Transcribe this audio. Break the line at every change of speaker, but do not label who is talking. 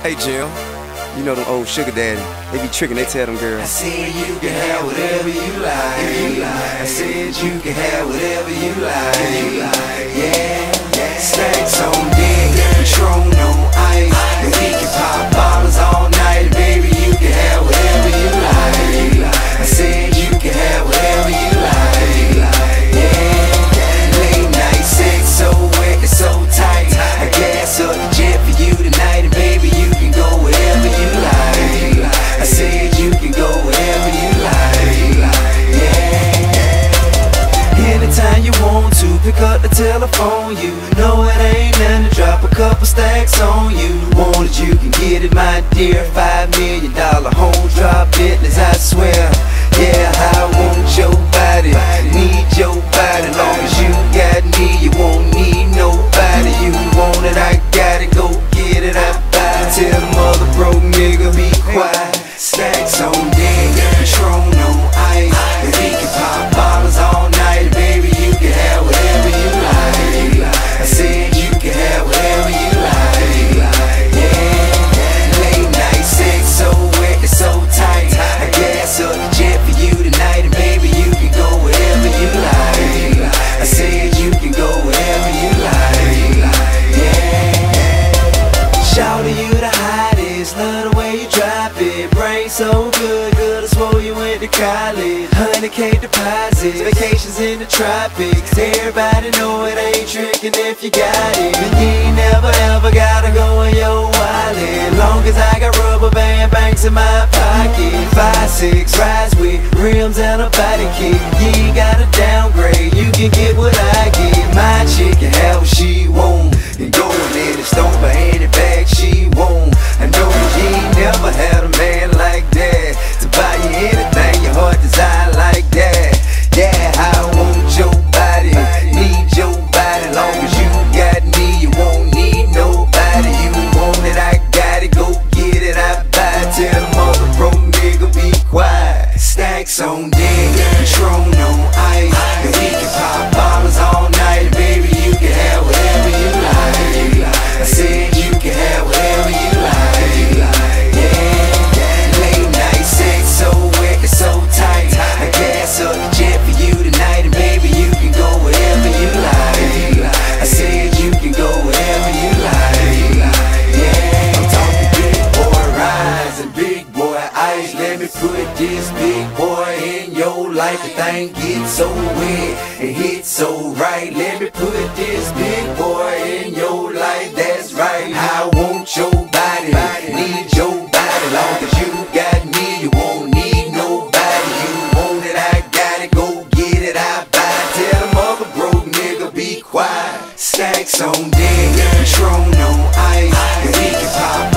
Hey Jill, you know them old sugar daddy, they be tricking, they tell them girls,
I said you can have whatever you like. I said you can have whatever you like. Yeah, stacks on deck, Patron on ice, and we can pop bottles all night. Baby, you can have whatever you like. I said you can have whatever you like. Yeah, late night sex so wet and so tight. I gas up the jet for you tonight, and baby, you can go wherever you like. I said you can go wherever you like. Yeah. Anytime you want to, pick up the telephone. You know it ain't nothing to drop a couple stacks on you. Want it, you can get it, my dear. $5 million home drop business, I swear. Yeah, I want your body, need your body. Long as you got me, you won't need nobody. You want it, I got it, go get it, I buy it. Tell the mother broke nigga be quiet. Stacks on deck, Patron on ice, and we can pop bottles all night. Baby, you can have whatever you like. I said you can have whatever you like. Yeah, late night sex so wet and so tight. I gas up the jet for you tonight, and baby, you can go wherever you like. I said you can go wherever you like. Yeah, shout to you the hottest, love the way you drop it. Brain so good, good I swore you went to college. 100K deposits, vacations in the tropics. Everybody know it ain't tricking if you got it. And you ain't never ever gotta go in your wallet. Long as I got rubber band banks in my pocket. 5'6", rides with rims and a body kick. You ain't gotta downgrade, you can get what I get. My chick can have what she want, and go and let it stomp her any bag she want. I know you ain't never had a man like that to buy you anything your heart desire like that. Yeah, I want your body, need your body. Long as you got me, you won't need nobody. You want it, I got it, go get it, I buy it. Tell the mother broke nigga be quiet. Stacks on deck, Patron on ice, and we can pop bottles all night. Baby, you can have whatever you like. I said you can have whatever you like. Yeah, late night sex so wet and so tight. I gas up the jet for you tonight, and baby, you can go wherever you like. I said you can go wherever you like. Yeah, I'm talking big boy rides and big boy ice. Let me put this big boy in your life. The thing gets so wet and hits so right. Let me put this big boy in your life. That's right. I want your body, need your body. Long as you got me, you won't need nobody. You want it, I got it, go get it, I buy it. Tell the mother broke nigga be quiet. Stacks on deck, Patron on ice, and we can pop